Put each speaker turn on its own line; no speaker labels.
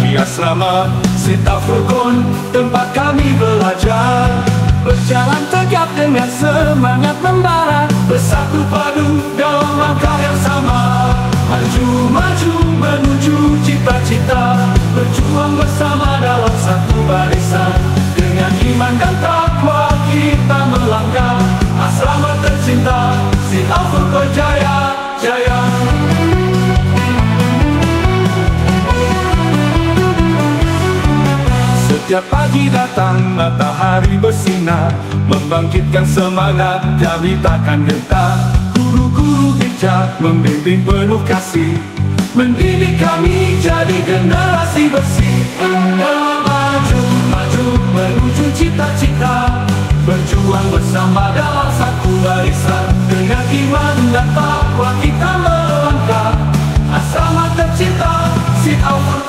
di asrama Sitafurkon, tempat kami belajar. Berjalan tegap dengan semangat membara, bersatu padu dalam langkah yang sama. Maju, maju menuju cita-cita, berjuang bersama dalam satu barisan. Dengan iman dan takwa kita melangkah, asrama tercinta Sitafurkon Jaya, Jaya. Setiap pagi datang matahari bersinar, membangkitkan semangat dari takkan gentar. Guru-guru bijak membimbing penuh kasih, mendidik kami jadi generasi bersih. Maju, maju menuju cita-cita, berjuang bersama dalam satu barisan. Dengan iman dan takwa kita melangkah, asrama tercinta Sitafurkon